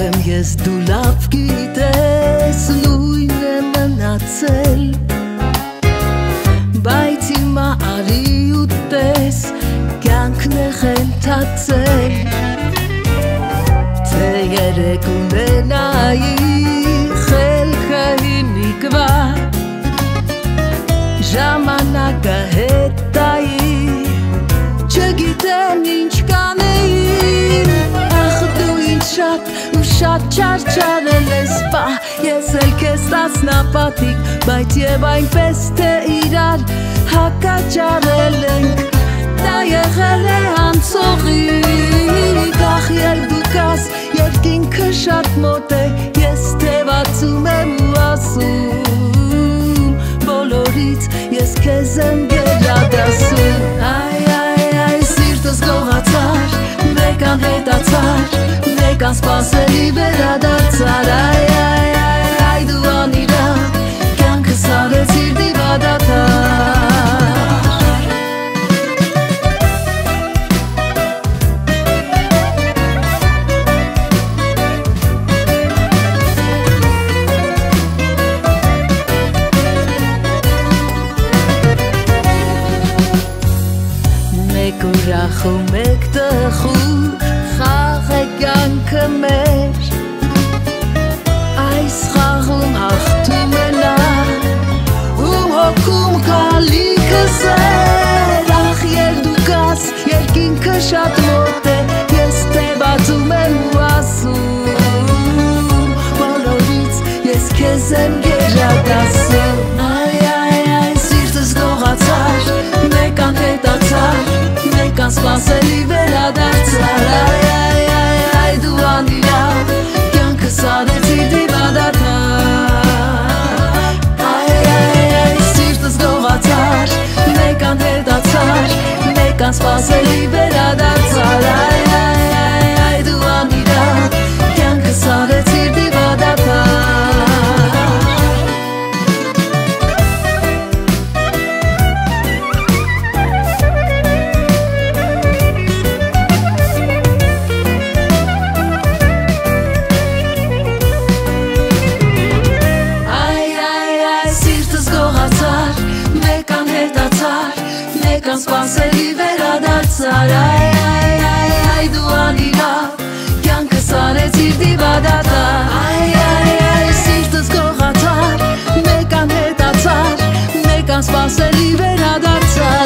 եմ ես դու լավ գիտես նույն եմ մնացել Բայց հիմա արի ու տես կյանքն է խենթացել Թե երեք ունենայի խելքը հիմիկվա Ժամանակը հետայի Չգիտեմ ինչ կանեին Ախ դու ինչ շատ ու շատ չարչարել ես պա Ես էլ կեզ տասնապատիկ Բայց և այնպես թե իրար հակաճարել ենք Դա եղել է անցողիկ Ախ երբ դու կաս երկինքը շատ մոտ է Ես թևացում եմ ու ասում Բոլորից ես կեզ եմ գերադասում Այ սիրտս գողացար Մեկան հետացար Մեկան սպասելի վերադարձար Այ դու անիրա Կյանքս արեցիր դիվադատար Ուրախ ու մեկ տխուր խաղ է կյանքը մեր Այս խաղում հաղթում է նա Ում հոգում կալիքս էր Ախ երբ դու կաս երկինքը շատ մոտ է Ես թևացում եմ ու ասում Բոլորից ես քեզ եմ գերադասում Այ սիրտս գողացար Մեկան հետացար Մեկան սպասելի վերադարձար Այ դու անիրա Կյանքս արեցիր դիվադատար Այ սիրտս գողացար Մեկան հետացար Մեկան սպասելի վերադարձար Այ դու անիրա Կյանքս արեցիր դիվադատար Սպասելի վերադարձար Այ դու անիրա Կյանքս արեցիր դիվադատար Այ սիրտս գողացար Մեկան հետացար Մեկան սպասելի վերադարձար